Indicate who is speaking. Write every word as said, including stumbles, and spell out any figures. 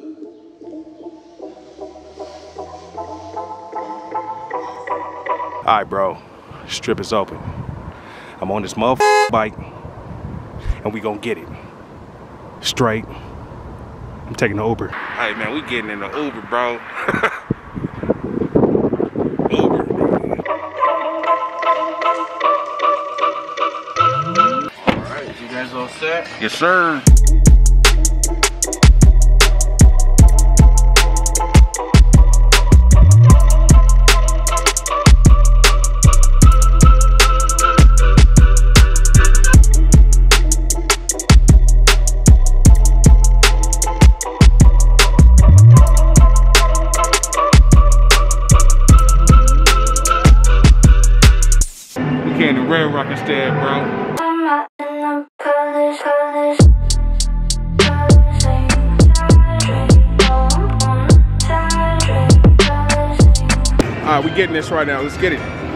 Speaker 1: All right, bro, strip is open. I'm on this motherfucking bike, and we gonna get it. Straight. I'm taking the Uber. All right, man, we getting in the Uber, bro. Uber.
Speaker 2: All right, you guys all set?
Speaker 1: Yes, sir. Red Rock instead, bro. Alright, we getting this right now. Let's get it.